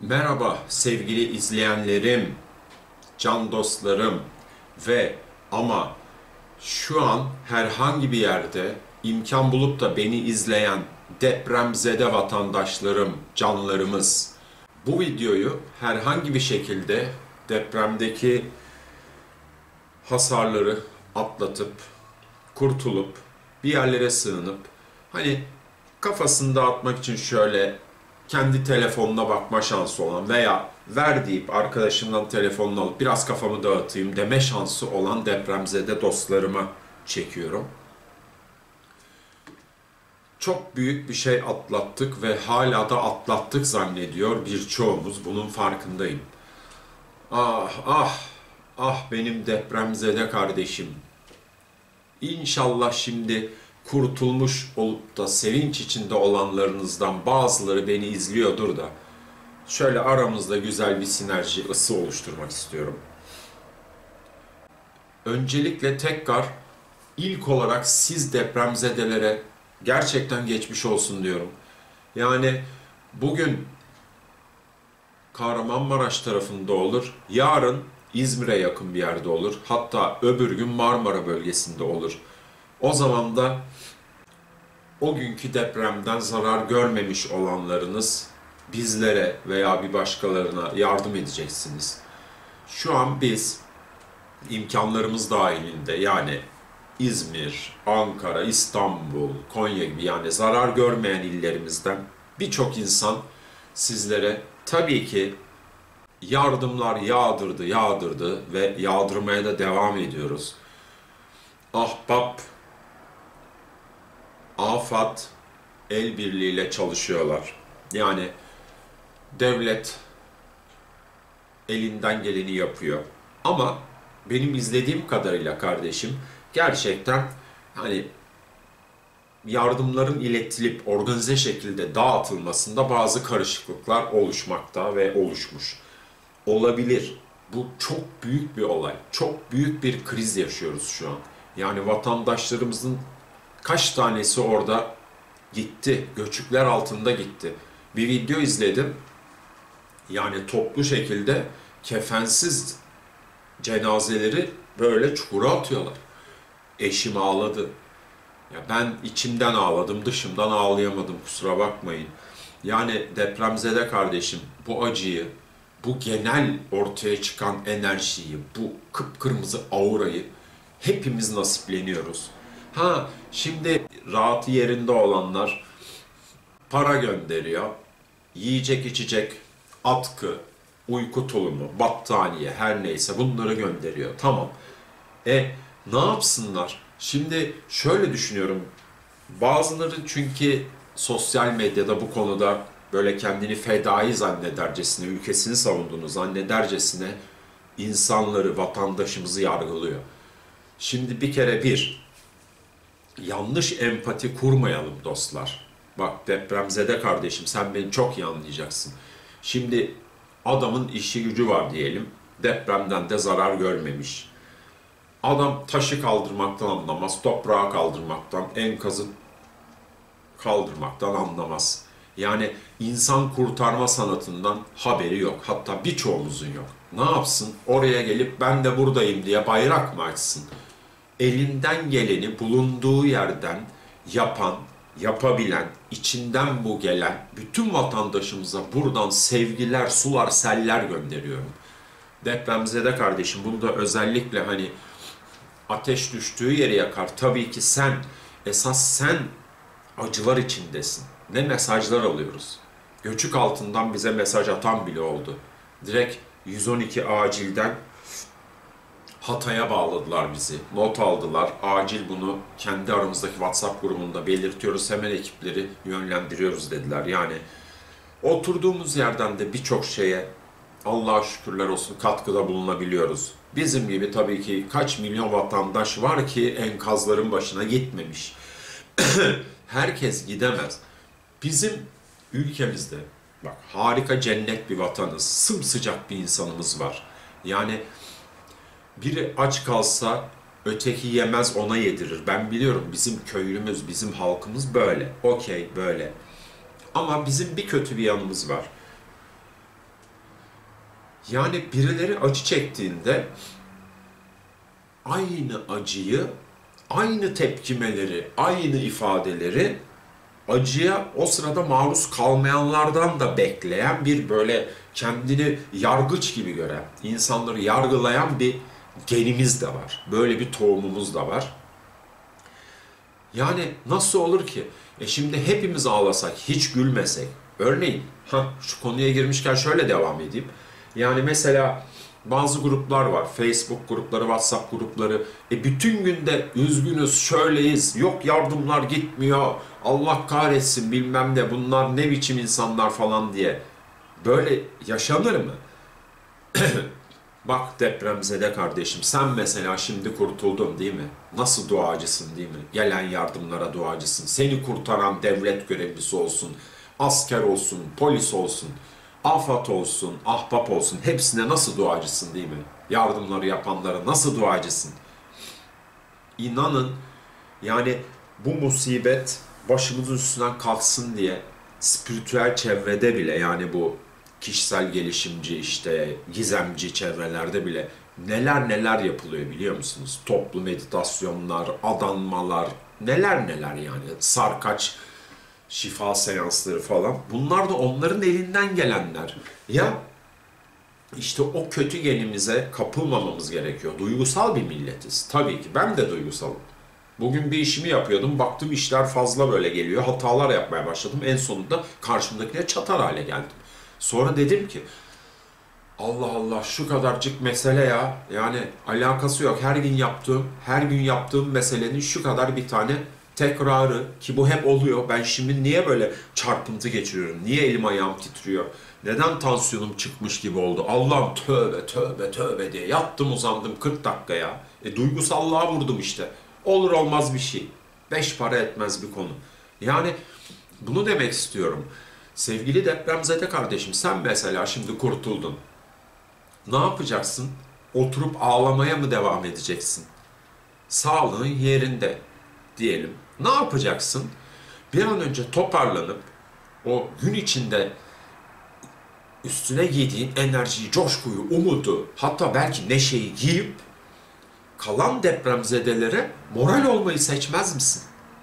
Merhaba sevgili izleyenlerim, can dostlarım ama şu an herhangi bir yerde imkan bulup da beni izleyen depremzede vatandaşlarım, canlarımız. Bu videoyu herhangi bir şekilde depremdeki hasarları atlatıp, kurtulup, bir yerlere sığınıp, hani kafasını dağıtmak için şöyle kendi telefonuna bakma şansı olan veya ver deyip arkadaşımdan telefonunu alıp biraz kafamı dağıtayım deme şansı olan depremzede dostlarıma çekiyorum. Çok büyük bir şey atlattık ve hala da atlattık zannediyor birçoğumuz. Bunun farkındayım. Ah ah ah benim depremzede kardeşim. İnşallah şimdi kurtulmuş olup da sevinç içinde olanlarınızdan bazıları beni izliyordur da şöyle aramızda güzel bir sinerji, ısı oluşturmak istiyorum. Öncelikle tekrar ilk olarak siz depremzedelere gerçekten geçmiş olsun diyorum. Yani bugün Kahramanmaraş tarafında olur, yarın İzmir'e yakın bir yerde olur, hatta öbür gün Marmara bölgesinde olur. O zaman da o günkü depremden zarar görmemiş olanlarınız bizlere veya bir başkalarına yardım edeceksiniz. Şu an biz imkanlarımız dahilinde yani İzmir, Ankara, İstanbul, Konya gibi yani zarar görmeyen illerimizden birçok insan sizlere tabii ki yardımlar yağdırdı ve yağdırmaya da devam ediyoruz. Ahbap, AFAD el birliğiyle çalışıyorlar. Yani devlet elinden geleni yapıyor. Ama benim izlediğim kadarıyla kardeşim gerçekten hani yardımların iletilip organize şekilde dağıtılmasında bazı karışıklıklar oluşmakta ve oluşmuş. Olabilir. Bu çok büyük bir olay. Çok büyük bir kriz yaşıyoruz şu an. Yani vatandaşlarımızın kaç tanesi orada gitti, göçükler altında gitti. Bir video izledim. Yani toplu şekilde kefensiz cenazeleri böyle çukura atıyorlar. Eşim ağladı. Ya ben içimden ağladım, dışımdan ağlayamadım, kusura bakmayın. Yani depremzede kardeşim bu acıyı, bu genel ortaya çıkan enerjiyi, bu kıpkırmızı aurayı hepimiz nasipleniyoruz. Ha şimdi rahatı yerinde olanlar para gönderiyor. Yiyecek içecek, atkı, uyku tulumu, battaniye her neyse bunları gönderiyor. Tamam. Ne yapsınlar? Şimdi şöyle düşünüyorum. Bazıları çünkü sosyal medyada bu konuda böyle kendini fedai zannedercesine, ülkesini savunduğunu zannedercesine insanları, vatandaşımızı yargılıyor. Şimdi bir kere yanlış empati kurmayalım dostlar. Bak depremzede kardeşim sen beni çok iyi anlayacaksın. Şimdi adamın işi gücü var diyelim. Depremden de zarar görmemiş. Adam taşı kaldırmaktan anlamaz, toprağı kaldırmaktan, enkazı kaldırmaktan anlamaz. Yani insan kurtarma sanatından haberi yok. Hatta birçoğumuzun yok. Ne yapsın? Oraya gelip ben de buradayım diye bayrak mı açsın? Elinden geleni bulunduğu yerden yapan, yapabilen, içinden bu gelen bütün vatandaşımıza buradan sevgiler, sular, seller gönderiyorum. Depremzede kardeşim bunu da özellikle hani ateş düştüğü yeri yakar. Tabii ki esas sen acılar içindesin. Ne mesajlar alıyoruz. Göçük altından bize mesaj atan bile oldu. Direkt 112 acilden Hatay'a bağladılar bizi. Not aldılar. Acil bunu kendi aramızdaki WhatsApp grubunda belirtiyoruz. Hemen ekipleri yönlendiriyoruz dediler. Yani oturduğumuz yerden de birçok şeye Allah'a şükürler olsun katkıda bulunabiliyoruz. Bizim gibi tabii ki kaç milyon vatandaş var ki enkazların başına gitmemiş. Herkes gidemez. Bizim ülkemizde bak harika cennet bir vatanız, sımsıcak bir insanımız var. Yani biri aç kalsa öteki yemez ona yedirir. Ben biliyorum bizim köylümüz, bizim halkımız böyle. Okey böyle. Ama bizim bir kötü bir yanımız var. Yani birileri acı çektiğinde aynı acıyı, aynı tepkimeleri, aynı ifadeleri acıya o sırada maruz kalmayanlardan da bekleyen bir böyle kendini yargıç gibi gören, insanları yargılayan bir genimiz de var. Böyle bir tohumumuz da var. Yani nasıl olur ki? Şimdi hepimiz ağlasak, hiç gülmesek. Örneğin, şu konuya girmişken şöyle devam edeyim. Yani mesela bazı gruplar var. Facebook grupları, WhatsApp grupları. Bütün günde üzgünüz, şöyleyiz, yok yardımlar gitmiyor, Allah kahretsin bilmem ne, bunlar ne biçim insanlar falan diye. Böyle yaşanır mı? Bak depremzede kardeşim, sen mesela şimdi kurtuldun değil mi? Nasıl duacısın değil mi? Gelen yardımlara duacısın. Seni kurtaran devlet görevlisi olsun, asker olsun, polis olsun, AFAD olsun, ahbap olsun. Hepsine nasıl duacısın değil mi? Yardımları yapanlara nasıl duacısın? İnanın yani bu musibet başımızın üstünden kalksın diye spiritüel çevrede bile, yani bu kişisel gelişimci, işte gizemci çevrelerde bile neler neler yapılıyor biliyor musunuz? Toplu meditasyonlar, adanmalar, neler neler, yani sarkaç şifa seansları falan. Bunlar da onların elinden gelenler. Ya işte o kötü genimize kapılmamamız gerekiyor. Duygusal bir milletiz. Tabii ki ben de duygusalım. Bugün bir işimi yapıyordum. Baktım işler fazla böyle geliyor. Hatalar yapmaya başladım. En sonunda karşımdakine çatar hale geldim. Sonra dedim ki Allah Allah, şu kadarcık mesele ya. Yani alakası yok. Her gün yaptığım meselenin şu kadar bir tane tekrarı, ki bu hep oluyor. Ben şimdi niye böyle çarpıntı geçiriyorum? Niye elim ayağım titriyor? Neden tansiyonum çıkmış gibi oldu? Allah'ım, tövbe tövbe tövbe diye yattım uzandım 40 dakika ya. Duygusallığa vurdum işte. Olur olmaz bir şey. Beş para etmez bir konu. Yani bunu demek istiyorum. Sevgili depremzede kardeşim, sen mesela şimdi kurtuldun. Ne yapacaksın? Oturup ağlamaya mı devam edeceksin? Sağlığın yerinde diyelim. Ne yapacaksın? Bir an önce toparlanıp o gün içinde üstüne giydiğin enerjiyi, coşkuyu, umudu, hatta belki neşeyi giyip kalan depremzedelere moral olmayı seçmez misin?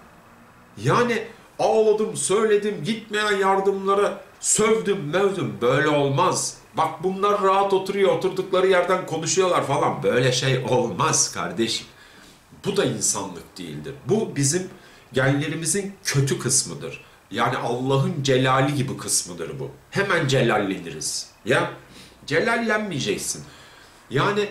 Yani ağladım, söyledim, gitmeyen yardımlara sövdüm, mövdüm. Böyle olmaz. Bak bunlar rahat oturuyor, oturdukları yerden konuşuyorlar falan. Böyle şey olmaz kardeşim. Bu da insanlık değildir. Bu bizim genlerimizin kötü kısmıdır. Yani Allah'ın celali gibi kısmıdır bu. Hemen celalleniriz. Ya celallenmeyeceksin. Yani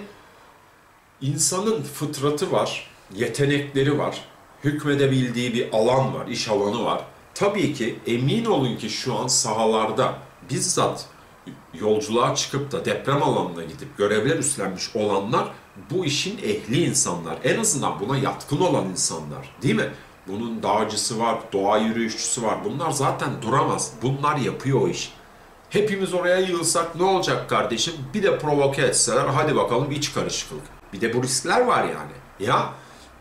insanın fıtratı var, yetenekleri var, hükmedebildiği bir alan var, iş alanı var. Tabii ki emin olun ki şu an sahalarda bizzat yolculuğa çıkıp da deprem alanına gidip görevler üstlenmiş olanlar bu işin ehli insanlar. En azından buna yatkın olan insanlar, değil mi? Bunun dağcısı var, doğa yürüyüşçüsü var. Bunlar zaten duramaz. Bunlar yapıyor o iş. Hepimiz oraya yığılsak ne olacak kardeşim? Bir de provoke etseler, hadi bakalım iç karışıklık. Bir de bu riskler var yani. Ya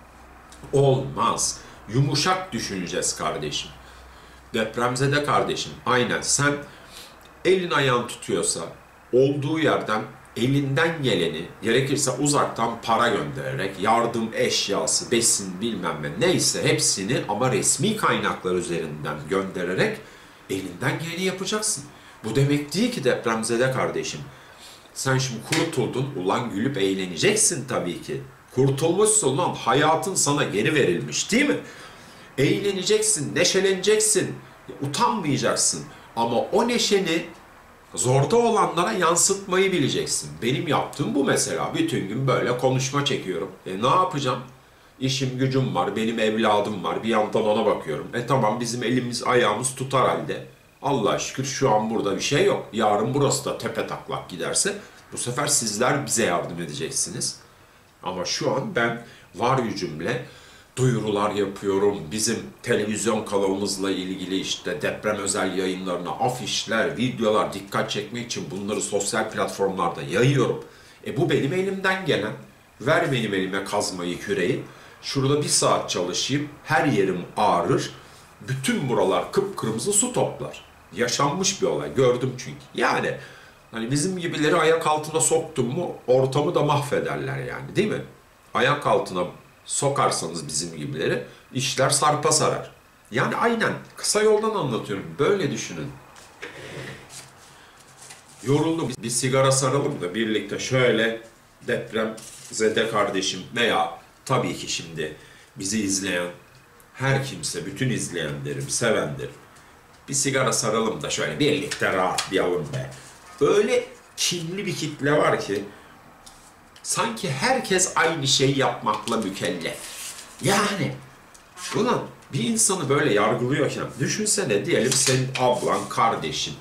olmaz. Yumuşak düşüneceğiz kardeşim. Depremzede kardeşim, aynen sen elin ayağın tutuyorsa olduğu yerden elinden geleni, gerekirse uzaktan para göndererek, yardım eşyası, besin bilmem ne neyse hepsini, ama resmi kaynaklar üzerinden göndererek elinden geleni yapacaksın. Bu demek değil ki depremzede kardeşim, sen şimdi kurtuldun, ulan gülüp eğleneceksin tabii ki. Kurtulmuşsun lan, hayatın sana geri verilmiş değil mi? Eğleneceksin, neşeleneceksin, utanmayacaksın. Ama o neşeni zorda olanlara yansıtmayı bileceksin. Benim yaptığım bu mesela. Bütün gün böyle konuşma çekiyorum. Ne yapacağım? İşim gücüm var, benim evladım var. Bir yandan ona bakıyorum. Tamam, bizim elimiz ayağımız tutar halde. Allah'a şükür şu an burada bir şey yok. Yarın burası da tepe taklak giderse bu sefer sizler bize yardım edeceksiniz. Ama şu an ben var gücümle duyurular yapıyorum. Bizim televizyon kanalımızla ilgili işte deprem özel yayınlarına afişler, videolar, dikkat çekmek için bunları sosyal platformlarda yayıyorum. Bu benim elimden gelen. Ver benim elime kazmayı, küreği. Şurada bir saat çalışayım, her yerim ağrır. Bütün buralar kıpkırmızı su toplar. Yaşanmış bir olay, gördüm çünkü. Yani Hani bizim gibileri ayak altına soktun mu ortamı da mahvederler yani, değil mi? Ayak altına sokarsanız bizim gibileri işler sarpa sarar. Yani aynen kısa yoldan anlatıyorum. Böyle düşünün. Yoruldum. Bir sigara saralım da birlikte şöyle depremzede kardeşim veya tabii ki şimdi bizi izleyen her kimse, bütün izleyenlerim, sevenlerim bir sigara saralım da şöyle birlikte rahatlayalım be. Öyle kinli bir kitle var ki sanki herkes aynı şeyi yapmakla mükellef. Yani ulan bir insanı böyle yargılıyorken düşünsene, diyelim senin ablan, kardeşin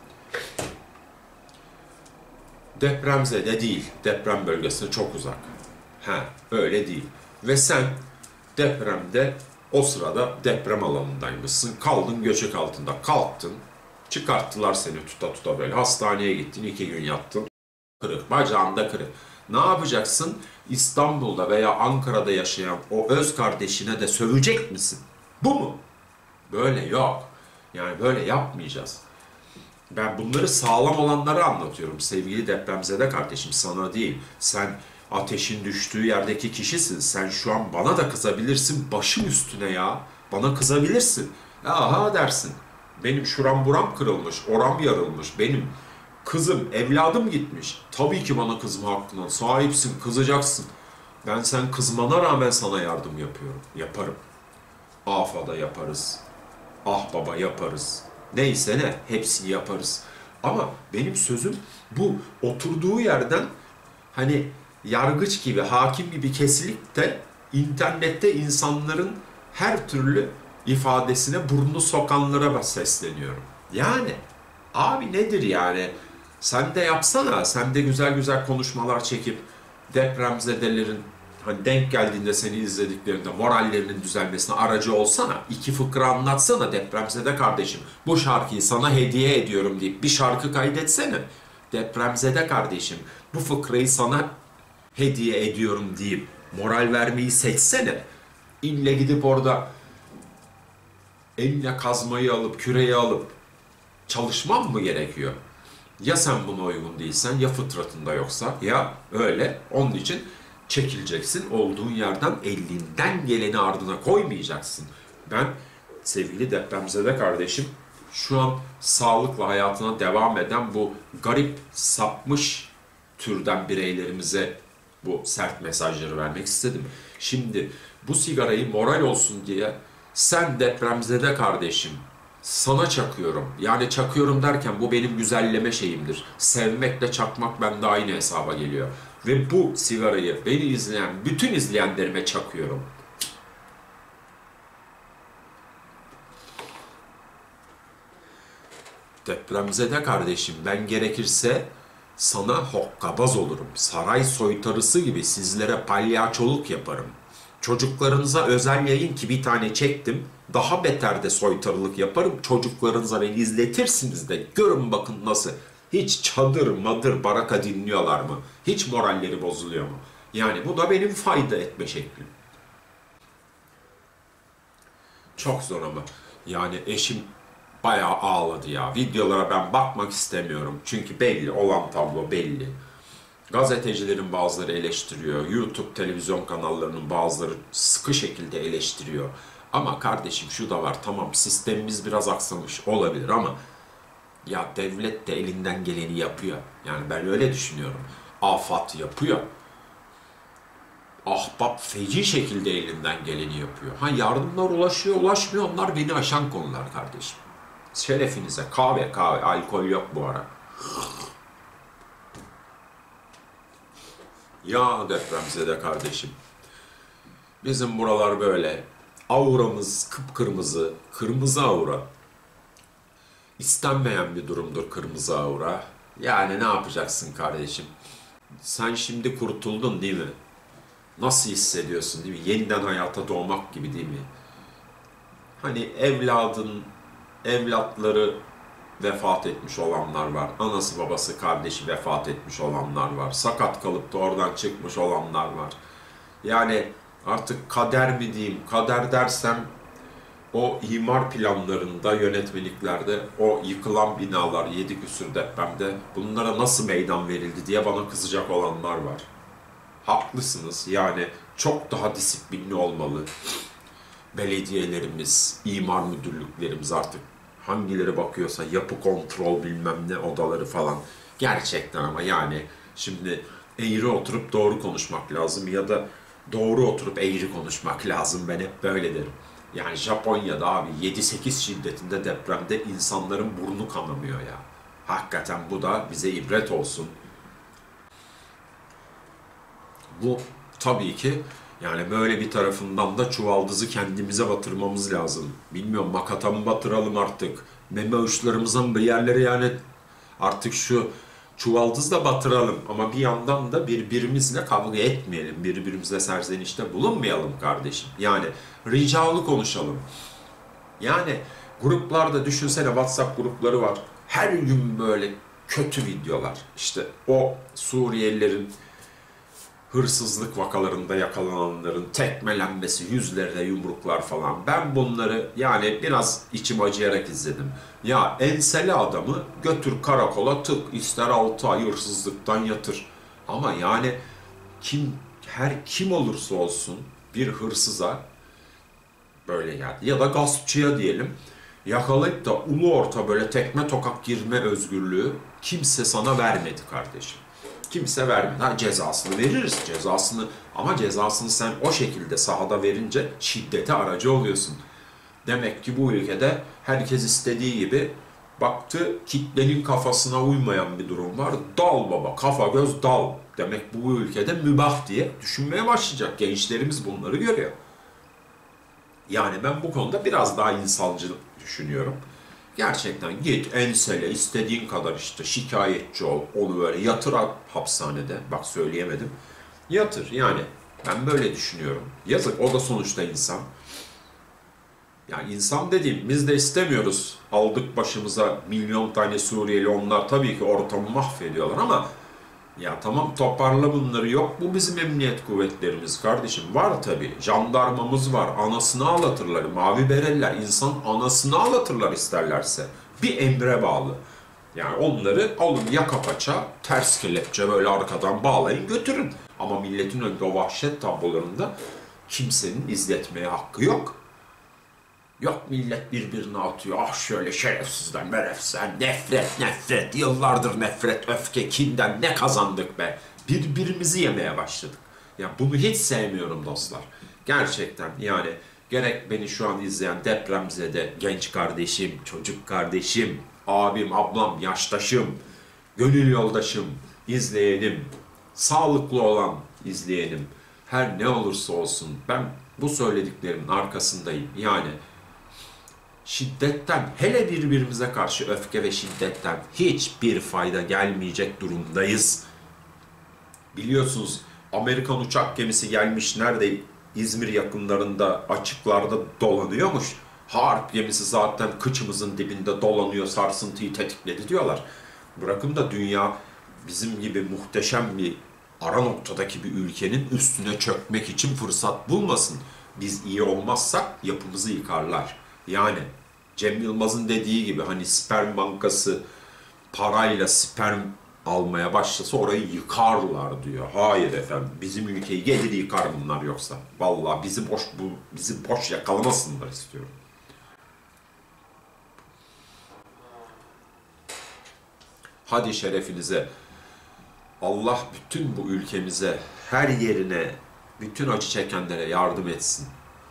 depremzede değil, deprem bölgesine çok uzak. Öyle değil. Ve sen depremde o sırada deprem alanındaymışsın. Kaldın göçek altında. Kalktın. Çıkarttılar seni tuta tuta böyle. Hastaneye gittin. 2 gün yattın. Kırık. Bacağında kırık. Ne yapacaksın? İstanbul'da veya Ankara'da yaşayan o öz kardeşine de sövecek misin? Bu mu? Böyle yok. Yani böyle yapmayacağız. Ben bunları sağlam olanlara anlatıyorum sevgili depremzede kardeşim, sana değil. Sen ateşin düştüğü yerdeki kişisin. Sen şu an bana da kızabilirsin, başım üstüne ya. Bana kızabilirsin. Aha dersin. Benim şuram buram kırılmış, oram yarılmış. Benim kızım, evladım gitmiş. Tabii ki bana kızma hakkına sahipsin, kızacaksın. Ben sen kızmana rağmen sana yardım yapıyorum. Yaparım. AFA'da yaparız. Ah baba yaparız. Neyse ne, hepsini yaparız. Ama benim sözüm bu oturduğu yerden hani yargıç gibi, hakim gibi kesilip de internette insanların her türlü ifadesine burnunu sokanlara sesleniyorum. Yani abi nedir yani? Sen de yapsana, sen de güzel güzel konuşmalar çekip depremzedelerin hani denk geldiğinde seni izlediklerinde morallerinin düzelmesine aracı olsana. 2 fıkra anlatsana depremzede kardeşim. Bu şarkıyı sana hediye ediyorum deyip bir şarkı kaydetsene. Depremzede kardeşim bu fıkrayı sana hediye ediyorum deyip moral vermeyi seçsene. İlle gidip orada eline kazmayı alıp küreği alıp çalışman mı gerekiyor? Ya sen buna uygun değilsen, ya fıtratında yoksa, ya öyle. Onun için çekileceksin. Olduğun yerden elinden geleni ardına koymayacaksın. Ben sevgili depremzede kardeşim şu an sağlıkla hayatına devam eden bu garip sapmış türden bireylerimize bu sert mesajları vermek istedim. Şimdi bu sigarayı moral olsun diye sen depremzede kardeşim sana çakıyorum. Yani çakıyorum derken bu benim güzelleme şeyimdir. Sevmekle çakmak bende aynı hesaba geliyor. Ve bu sigarayı beni izleyen bütün izleyenlerime çakıyorum. Depremzede kardeşim ben gerekirse sana hokkabaz olurum. Saray soytarısı gibi sizlere palyaçoluk yaparım. Çocuklarınıza özel yayın ki bir tane çektim. Daha beter de soytarılık yaparım. Çocuklarınıza beni izletirsiniz de görün bakın nasıl. Hiç çadır madır baraka dinliyorlar mı? Hiç moralleri bozuluyor mu? Yani bu da benim fayda etme şeklim. Çok zor ama. Yani eşim bayağı ağladı ya. Videolara ben bakmak istemiyorum. Çünkü belli, olan tablo belli. Gazetecilerin bazıları eleştiriyor. YouTube televizyon kanallarının bazıları sıkı şekilde eleştiriyor. Ama kardeşim şu da var. Tamam sistemimiz biraz aksamış olabilir ama ya devlet de elinden geleni yapıyor. Yani ben öyle düşünüyorum. AFAD yapıyor. Ahbap feci şekilde elinden geleni yapıyor. Ha yardımlar ulaşıyor, ulaşmıyor. Onlar beni aşan konular kardeşim. Şerefinize kahve, alkol yok bu ara. Ya depremzede kardeşim. Bizim buralar böyle. Auramız kıpkırmızı, kırmızı aura. İstenmeyen bir durumdur kırmızı aura. Yani ne yapacaksın kardeşim? Sen şimdi kurtuldun değil mi? Nasıl hissediyorsun değil mi? Yeniden hayata doğmak gibi değil mi? Hani evlatları vefat etmiş olanlar var. Anası babası kardeşi vefat etmiş olanlar var. Sakat kalıp da oradan çıkmış olanlar var. Yani artık kader mi diyeyim? Kader dersem o imar planlarında, yönetmeliklerde o yıkılan binalar 7 küsür depremde bunlara nasıl meydan verildi diye bana kızacak olanlar var. Haklısınız, yani çok daha disiplinli olmalı. Belediyelerimiz, imar müdürlüklerimiz, artık hangileri bakıyorsa, yapı kontrol bilmem ne odaları falan. Gerçekten ama yani şimdi eğri oturup doğru konuşmak lazım ya da doğru oturup eğri konuşmak lazım. Ben hep böyle derim. Yani Japonya'da abi 7-8 şiddetinde depremde insanların burnu kanamıyor ya. Hakikaten bu da bize ibret olsun. Bu tabii ki yani böyle bir tarafından da çuvaldızı kendimize batırmamız lazım. Bilmiyorum, makata mı batıralım artık? Meme uçlarımızın bir yerleri, yani artık şu çuvaldızla batıralım. Ama bir yandan da birbirimizle kavga etmeyelim. Birbirimize serzenişte bulunmayalım kardeşim. Yani ricalı konuşalım. Yani gruplarda düşünsene, WhatsApp grupları var. Her gün böyle kötü videolar. İşte o Suriyelilerin hırsızlık vakalarında yakalananların tekmelenmesi, yüzlerine yumruklar falan. Ben bunları yani biraz içim acıyarak izledim. Ya enseli adamı götür karakola tık, ister 6 ay hırsızlıktan yatır. Ama yani kim olursa olsun bir hırsıza böyle geldi ya da gaspçıya diyelim, yakalayıp da ulu orta böyle tekme tokat girme özgürlüğü kimse sana vermedi kardeşim. Kimse vermedi. Ha, cezasını veririz, cezasını, ama cezasını sen o şekilde sahada verince şiddete aracı oluyorsun. Demek ki bu ülkede herkes istediği gibi baktı, kitlenin kafasına uymayan bir durum var. Dal baba, kafa göz dal. Demek bu ülkede mübah diye düşünmeye başlayacak. Gençlerimiz bunları görüyor. Yani ben bu konuda biraz daha insancı düşünüyorum. Gerçekten git ensele, istediğin kadar işte şikayetçi ol, onu böyle yatır hapishanede. Bak söyleyemedim. Yatır yani. Ben böyle düşünüyorum. Yazık, o da sonuçta insan. Yani insan dediğim, biz de istemiyoruz. Aldık başımıza milyon tane Suriyeli, onlar tabii ki ortamı mahvediyorlar ama ya tamam, toparla bunları. Yok, bu bizim emniyet kuvvetlerimiz kardeşim. Var tabii. Jandarmamız var. Anasını ağlatırlar. Mavi bereliler. İnsan anasını ağlatırlar isterlerse. Bir emre bağlı. Yani onları alın yaka paça, ters kelepçe böyle arkadan bağlayın götürün. Ama milletin önünde o vahşet tablolarında kimsenin izletmeye hakkı yok. Yok, millet birbirine atıyor. Ah şöyle şerefsizden, merefsizden, nefret. Yıllardır nefret, öfke, kinden ne kazandık be. Birbirimizi yemeye başladık. Ya bunu hiç sevmiyorum dostlar. Gerçekten yani, gerek beni şu an izleyen depremzede genç kardeşim, çocuk kardeşim, abim, ablam, yaştaşım, gönül yoldaşım, izleyenim, sağlıklı olan izleyenim, her ne olursa olsun ben bu söylediklerimin arkasındayım. Yani şiddetten, hele birbirimize karşı öfke ve şiddetten hiçbir fayda gelmeyecek durumdayız. Biliyorsunuz, Amerikan uçak gemisi gelmiş, nerede? İzmir yakınlarında açıklarda dolanıyormuş. Harp gemisi zaten kıçımızın dibinde dolanıyor, sarsıntıyı tetikledi diyorlar. Bırakın da dünya bizim gibi muhteşem bir ara noktadaki bir ülkenin üstüne çökmek için fırsat bulmasın. Biz iyi olmazsak yapımızı yıkarlar. Yani Cem Yılmaz'ın dediği gibi, hani sperm bankası parayla sperm almaya başlasa orayı yıkarlar diyor. Hayır efendim, bizim ülkeyi gelir yıkar bunlar yoksa. Vallahi bizi boş yakalamasınlar istiyorum. Hadi şerefinize. Allah bütün bu ülkemize, her yerine, bütün acı çekenlere yardım etsin.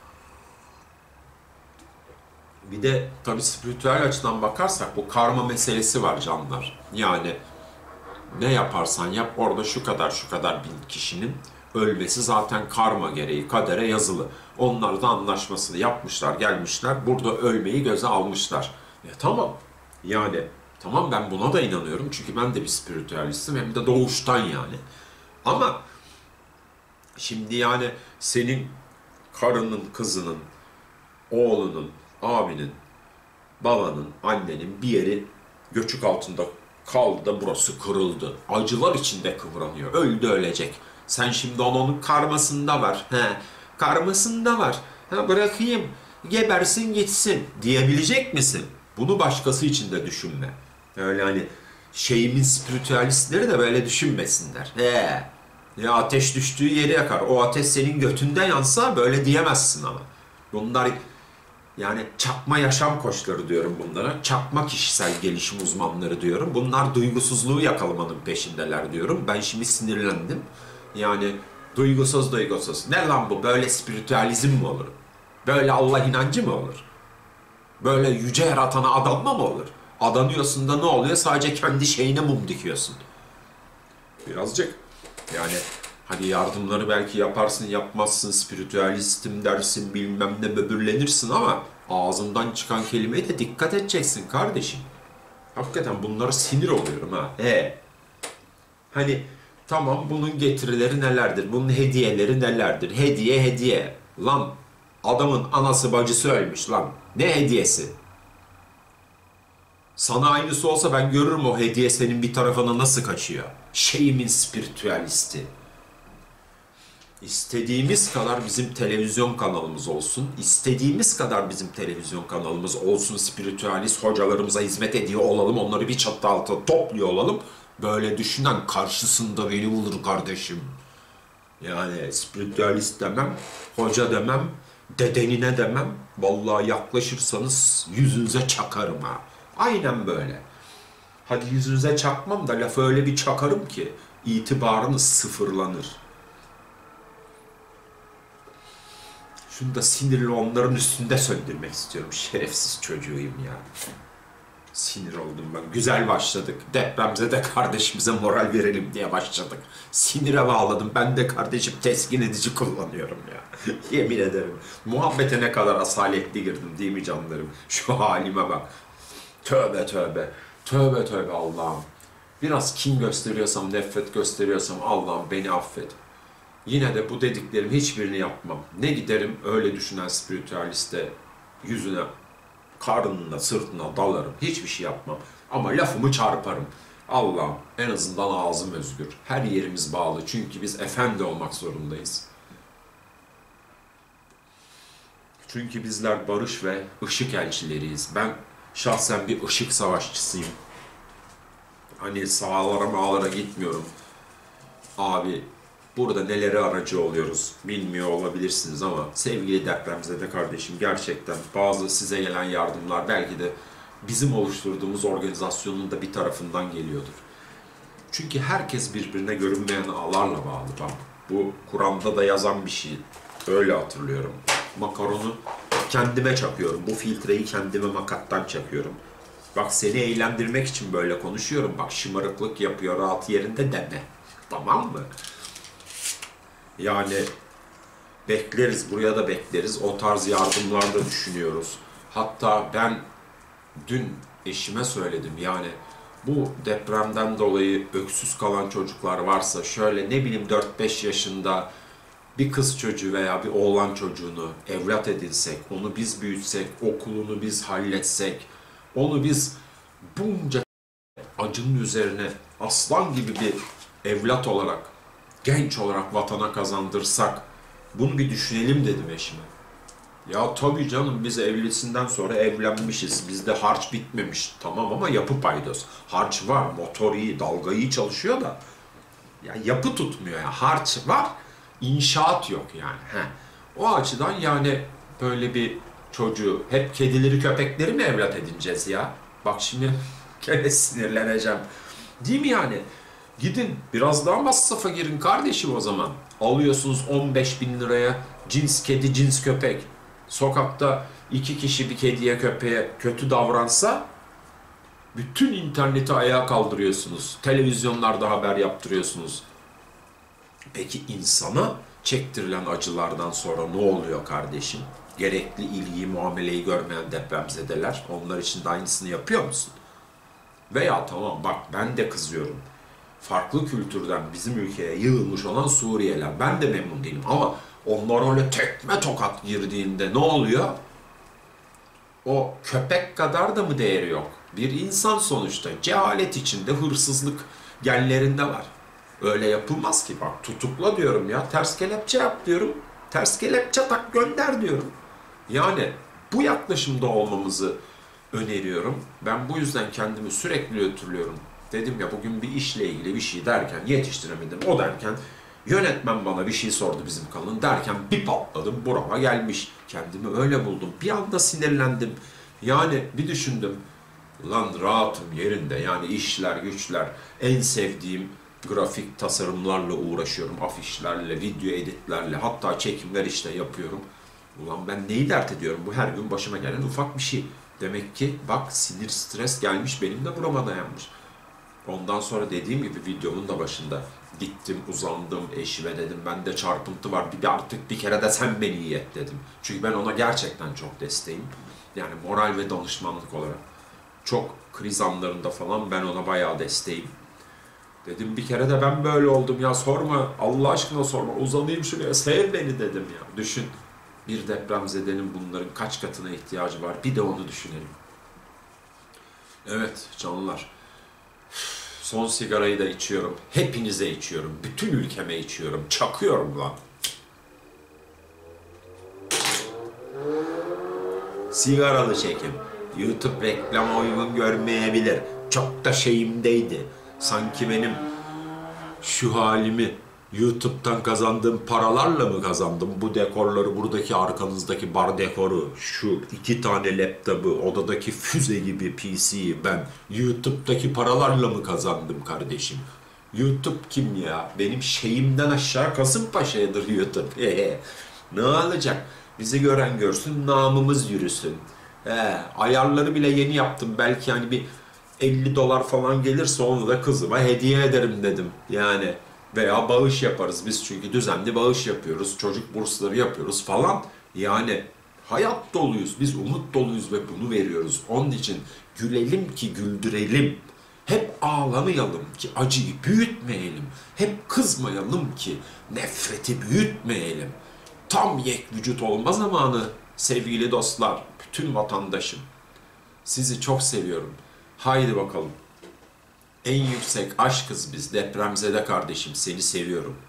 Bir de tabii spiritüel açıdan bakarsak bu karma meselesi var canlar. Yani ne yaparsan yap, orada şu kadar bin kişinin ölmesi zaten karma gereği, kadere yazılı. Onlar da anlaşmasını yapmışlar, gelmişler, burada ölmeyi göze almışlar. Tamam, yani tamam, ben buna da inanıyorum çünkü ben de bir spiritüalistim, hem de doğuştan yani. Ama şimdi yani senin karının, kızının, oğlunun, abinin, babanın, annenin bir yeri göçük altında kaldı da burası kırıldı. Acılar içinde kıvranıyor. Öldü, ölecek. Sen şimdi onun karmasında var. Karmasında var. Bırakayım. gebersin gitsin diyebilecek misin? Bunu başkası için de düşünme. Öyle hani şeyimin spiritüalistleri de böyle düşünmesinler. Ya ateş düştüğü yeri yakar. O ateş senin götünde yansa böyle diyemezsin ama. Bunlar yani çakma yaşam koçları diyorum bunlara. Çakma kişisel gelişim uzmanları diyorum. Bunlar duygusuzluğu yakalamanın peşindeler diyorum. Ben şimdi sinirlendim. Yani duygusuz. Ne lan bu? Böyle spiritüalizm mi olur? Böyle Allah inancı mı olur? Böyle yüce yaratana adanma mı olur? Adanıyorsun da ne oluyor? Sadece kendi şeyine mum dikiyorsun. Birazcık yani hani yardımları belki yaparsın yapmazsın, spiritüalistim dersin bilmem ne böbürlenirsin ama ağzından çıkan kelimeye de dikkat edeceksin kardeşim. Hakikaten bunlara sinir oluyorum ha. Hani tamam bunun getirileri nelerdir? Bunun hediyeleri nelerdir? Hediye. Lan adamın anası bacısı ölmüş lan. Ne hediyesi? Sana aynısı olsa ben görürüm o hediye senin bir tarafına nasıl kaçıyor. Şeyimin spiritüalisti. İstediğimiz kadar bizim televizyon kanalımız olsun. İstediğimiz kadar bizim televizyon kanalımız olsun. Spiritüalist hocalarımıza hizmet ediyor olalım. Onları bir çatı altına topluyor olalım. Böyle düşünen karşısında beni bulur kardeşim. Yani spiritüalist demem, hoca demem, dedenine demem. Vallahi yaklaşırsanız yüzünüze çakarım ha. Aynen böyle. Hadi yüzünüze çakmam da lafı öyle bir çakarım ki itibarınız sıfırlanır. Şunu da sinirli onların üstünde söndürmek istiyorum. Şerefsiz çocuğuyum ya. Sinir oldum ben. Güzel başladık. Depremzede kardeşimize moral verelim diye başladık. Sinire bağladım. Ben de kardeşim teskin edici kullanıyorum ya. Yemin ederim. Muhabbete ne kadar asaletli girdim değil mi canlarım? Şu halime bak. Tövbe tövbe. Tövbe Allah'ım. Biraz kin gösteriyorsam, nefret gösteriyorsam Allah'ım beni affet. Yine de bu dediklerim hiçbirini yapmam. Ne giderim öyle düşünen spiritüaliste yüzüne, karnına, sırtına dalarım. Hiçbir şey yapmam. Ama lafımı çarparım. Allah'ım en azından ağzım özgür. Her yerimiz bağlı. Çünkü biz efendi olmak zorundayız. Çünkü bizler barış ve ışık elçileriyiz. Ben şahsen bir ışık savaşçısıyım. Hani sağlara mağlara gitmiyorum. Abi burada nelere aracı oluyoruz bilmiyor olabilirsiniz ama sevgili depremzede kardeşim gerçekten bazı size gelen yardımlar belki de bizim oluşturduğumuz organizasyonun da bir tarafından geliyordur. Çünkü herkes birbirine görünmeyen ağlarla bağlı. Bak bu Kur'an'da da yazan bir şey. Öyle hatırlıyorum. Makaronu kendime çakıyorum. Bu filtreyi kendime makattan çakıyorum. Bak seni eğlendirmek için böyle konuşuyorum. Bak şımarıklık yapıyor rahat yerinde deme. Tamam mı? Yani bekleriz, buraya da bekleriz. O tarz yardımlar da düşünüyoruz. Hatta ben dün eşime söyledim yani bu depremden dolayı öksüz kalan çocuklar varsa şöyle ne bileyim 4-5 yaşında bir kız çocuğu veya bir oğlan çocuğunu evlat edinsek, onu biz büyütsek, okulunu biz halletsek, onu biz bunca acının üzerine aslan gibi bir evlat olarak, genç olarak vatana kazandırsak, bunu bir düşünelim dedim eşime. Ya tabii canım biz evlisinden sonra evlenmişiz. Bizde harç bitmemiş. Tamam ama yapı paydos. Harç var, motor iyi, dalga iyi çalışıyor da. Ya yapı tutmuyor ya. Harç var, inşaat yok yani. O açıdan yani böyle bir çocuğu hep kedileri köpekleri mi evlat edineceğiz ya? Bak şimdi gene sinirleneceğim. Değil mi yani? Gidin biraz daha masrafa girin kardeşim o zaman. Alıyorsunuz 15.000 liraya cins kedi, cins köpek. Sokakta 2 kişi bir kediye köpeğe kötü davransa bütün interneti ayağa kaldırıyorsunuz. Televizyonlarda haber yaptırıyorsunuz. Peki insana çektirilen acılardan sonra ne oluyor kardeşim? Gerekli ilgiyi, muameleyi görmeyen depremzedeler. Onlar için de aynısını yapıyor musun? Veya tamam bak ben de kızıyorum. Farklı kültürden bizim ülkeye yığılmış olan Suriyeliler. Ben de memnun değilim ama onlar öyle tekme tokat girdiğinde ne oluyor? O köpek kadar da mı değeri yok? Bir insan sonuçta. Cehalet içinde hırsızlık genlerinde var. Öyle yapılmaz ki. Bak tutukla diyorum ya. Ters kelepçe yap diyorum. Ters kelepçe tak gönder diyorum. Yani Bu yaklaşımda olmamızı öneriyorum. Ben bu yüzden kendimi sürekli hatırlıyorum. Dedim ya, bugün bir işle ilgili bir şey derken yetiştiremedim. O derken yönetmen bana bir şey sordu bizim kanalın derken bir patladım, burama gelmiş. Kendimi öyle buldum. Bir anda sinirlendim. Yani bir düşündüm. Lan rahatım yerinde, yani işler güçler, en sevdiğim grafik tasarımlarla uğraşıyorum. Afişlerle, video editlerle, hatta çekimler işte yapıyorum. Ulan ben neyi dert ediyorum? Bu her gün başıma gelen ufak bir şey. Demek ki bak, sinir, stres gelmiş, benim de burama dayanmış. Ondan sonra dediğim gibi videonun da başında gittim, uzandım, eşime dedim bende çarpıntı var, bir de artık bir kere de sen beni iyi et dedim. Çünkü ben ona gerçekten çok desteğim. Yani moral ve danışmanlık olarak. Çok kriz anlarında falan ben ona bayağı desteğim. Dedim bir kere de ben böyle oldum ya, sorma Allah aşkına, sorma, uzanayım şuraya, sev beni dedim ya. Düşün, bir depremzedenin bunların kaç katına ihtiyacı var, bir de onu düşünelim. Evet canlılar, son sigarayı da içiyorum, hepinize içiyorum, bütün ülkeme içiyorum, çakıyorum lan. Sigaralı çekim. YouTube reklama uygun görmeyebilir. Çok da şeyimdeydi. Sanki benim şu halimi YouTube'dan kazandığım paralarla mı kazandım? Bu dekorları, buradaki arkanızdaki bar dekoru, şu 2 tane laptopu, odadaki füze gibi PC'yi ben YouTube'daki paralarla mı kazandım kardeşim? YouTube kim ya? Benim şeyimden aşağı Kasımpaşa'yadır YouTube. Ne olacak? Bizi gören görsün, namımız yürüsün. Ayarları bile yeni yaptım. Belki hani bir $50 falan gelirse onu da kızıma hediye ederim dedim. Yani veya bağış yaparız biz, çünkü düzenli bağış yapıyoruz. Çocuk bursları yapıyoruz falan. Yani hayat doluyuz. Biz umut doluyuz ve bunu veriyoruz. Onun için gülelim ki güldürelim. Hep ağlamayalım ki acıyı büyütmeyelim. Hep kızmayalım ki nefreti büyütmeyelim. Tam yek vücut olma zamanı sevgili dostlar, bütün vatandaşım. Sizi çok seviyorum. Haydi bakalım. En yüksek aşkız biz, depremzede kardeşim, seni seviyorum.